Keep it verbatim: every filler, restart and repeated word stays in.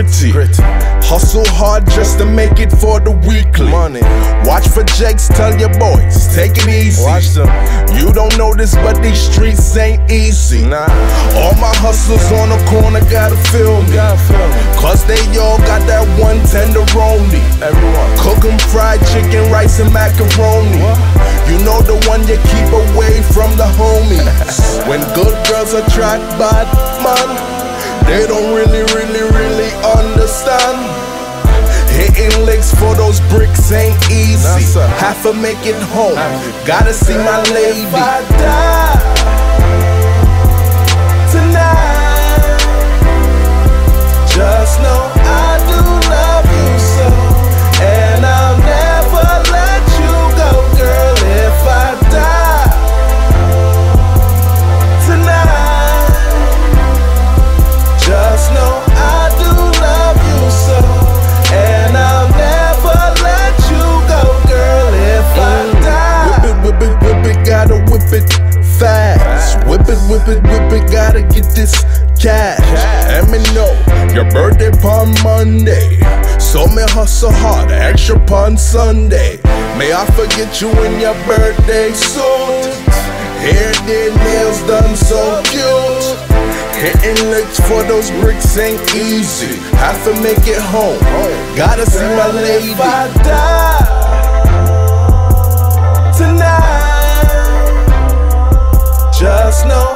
gritty. Gritty. Hustle hard just to make it for the weekly. Money. Watch for Jakes, tell your boys, take it easy. Watch them. You don't know this, but these streets ain't easy. Nah. All my hustlers on the corner gotta feel me. Gotta feel me. Cause they all got that one tenderoni. Everyone. Cook 'em fried chicken, rice, and macaroni. What? You know the one you keep away from the homies. When good girls attract bad man, they don't really, really, really understand. Hitting licks for those bricks ain't easy. Nah, Have to make it home. Gotta see my lady. If I die tonight, just know I do love you so, and I'll never let you go, girl. If I die tonight, just know I do love you so, and I'll never let you go, girl. If I die. Whip it, whip it, whip it, gotta whip it fast. Whip it, whip it, whip it, gotta get this cash. Let me know your birthday upon Monday, so me hustle hard, extra upon Sunday. May I forget you in your birthday suit. Hair did, nails done so cute. Hitting licks for those bricks ain't easy. Have to make it home. Gotta see my lady. If I die tonight, just know